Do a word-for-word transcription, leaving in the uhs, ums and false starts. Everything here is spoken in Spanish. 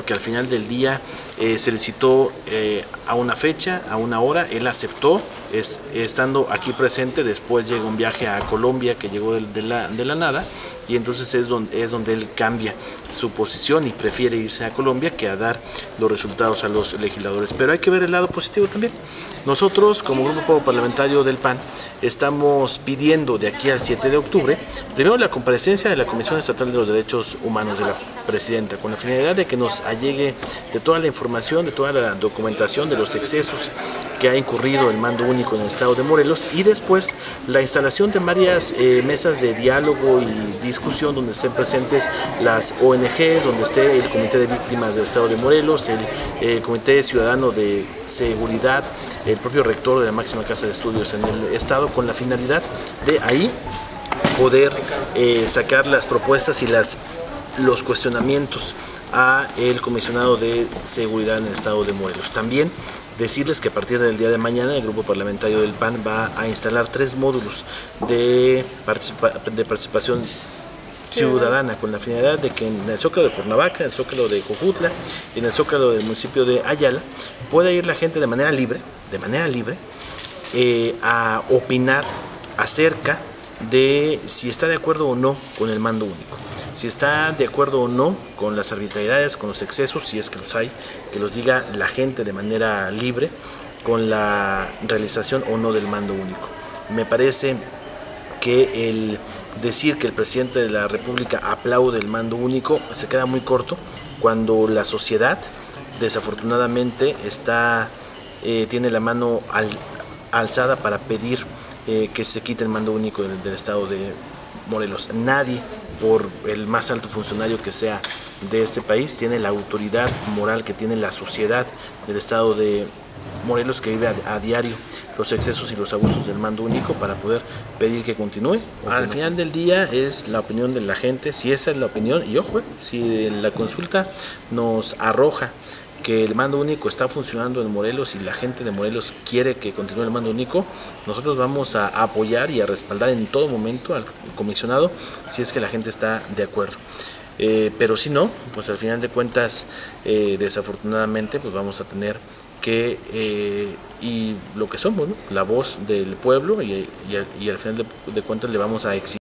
porque al final del día eh, se le citó eh, a una fecha, a una hora, él aceptó, es, estando aquí presente. Después llega un viaje a Colombia que llegó de, de, la, de la nada, y entonces es donde, es donde él cambia su posición y prefiere irse a Colombia que a dar los resultados a los legisladores. Pero hay que ver el lado positivo también. Nosotros, como Grupo Parlamentario del P A N, estamos pidiendo de aquí al siete de octubre, primero la comparecencia de la Comisión Estatal de los Derechos Humanos de la Presidenta, con la finalidad de que nos allegue de toda la información, de toda la documentación de los excesos que ha incurrido el mando único en el estado de Morelos, y después la instalación de varias eh, mesas de diálogo y discusión donde estén presentes las O N Ges, donde esté el Comité de Víctimas del Estado de Morelos, el eh, Comité Ciudadano de Seguridad, el propio rector de la máxima casa de estudios en el estado, con la finalidad de ahí poder eh, sacar las propuestas y las, los cuestionamientos a el comisionado de seguridad en el estado de Morelos. También decirles que a partir del día de mañana el grupo parlamentario del P A N va a instalar tres módulos de, participa de participación ciudadana, con la finalidad de que en el Zócalo de Cuernavaca, en el Zócalo de Jojutla y en el Zócalo del municipio de Ayala pueda ir la gente de manera libre, de manera libre, eh, a opinar acerca de si está de acuerdo o no con el mando único, si está de acuerdo o no con las arbitrariedades, con los excesos, si es que los hay, que los diga la gente de manera libre, con la realización o no del mando único. Me parece que el decir que el presidente de la República aplaude el mando único se queda muy corto, cuando la sociedad desafortunadamente está, eh, tiene la mano al, alzada para pedir eh, que se quite el mando único del, del estado de Morelos. Nadie, por el más alto funcionario que sea de este país, tiene la autoridad moral que tiene la sociedad del estado de Morelos, que vive a, a diario los excesos y los abusos del mando único, para poder pedir que continúe. Al final del día es la opinión de la gente, si esa es la opinión, y ojo, si la consulta nos arroja que el mando único está funcionando en Morelos y la gente de Morelos quiere que continúe el mando único, nosotros vamos a apoyar y a respaldar en todo momento al comisionado si es que la gente está de acuerdo. Eh, pero si no, pues al final de cuentas, eh, desafortunadamente, pues vamos a tener que, eh, y lo que somos, ¿no?, la voz del pueblo, y, y, y al final de, de cuentas le vamos a exigir